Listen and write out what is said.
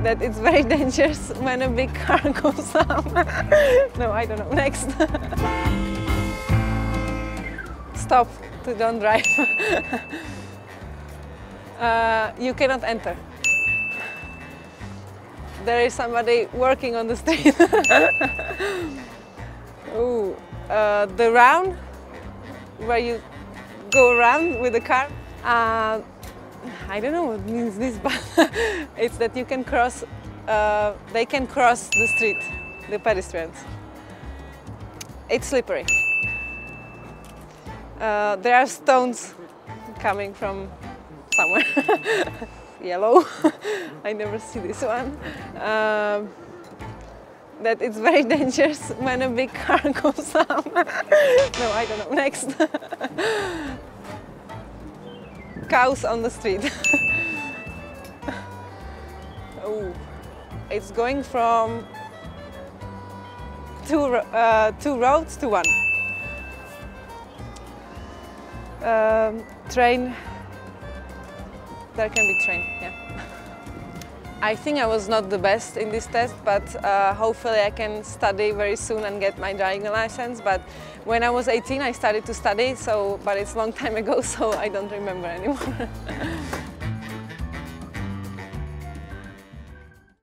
that it's very dangerous when a big car goes up. No, I don't know. Next. Stop, don't drive. You cannot enter. There is somebody working on the street. Ooh, the round, where you go around with the car. I don't know what means this, but it's that you can cross, they can cross the street, the pedestrians. It's slippery. There are stones coming from somewhere. Yellow. I never see this one. That it's very dangerous when a big car goes up. No, I don't know. Next. Cows on the street. Oh, it's going from two roads to one. Train. There can be train, yeah. I think I was not the best in this test, but hopefully I can study very soon and get my driving license. But when I was 18, I started to study, but it's a long time ago, so I don't remember anymore.